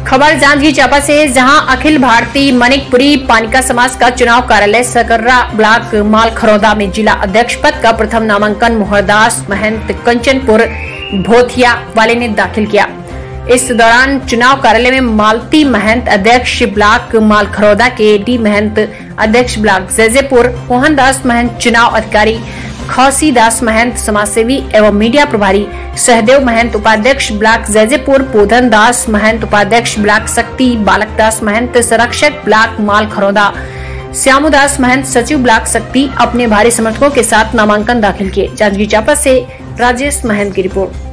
खबर जांजगीर चांपा से, जहां अखिल भारतीय मनिकपुरी पानिका समाज का चुनाव कार्यालय सकर्रा ब्लॉक मालखरौदा में जिला अध्यक्ष पद का प्रथम नामांकन मोहरदास महंत कंचनपुर भोथिया वाले ने दाखिल किया। इस दौरान चुनाव कार्यालय में मालती महंत अध्यक्ष ब्लॉक मालखरौदा के डी महंत अध्यक्ष ब्लॉक जैजेपुर, मोहनदास महंत चुनाव अधिकारी, खौसीदास महंत समाजसेवी एवं मीडिया प्रभारी, सहदेव महंत उपाध्यक्ष ब्लॉक जैजेपुर, पोधन दास महंत उपाध्यक्ष ब्लॉक शक्ति, बालकदास महंत संरक्षक ब्लॉक मालखरौदा, श्यामुदास महंत सचिव ब्लॉक शक्ति अपने भारी समर्थकों के साथ नामांकन दाखिल किए। जांजगीर चांपा से राजेश महंत की रिपोर्ट।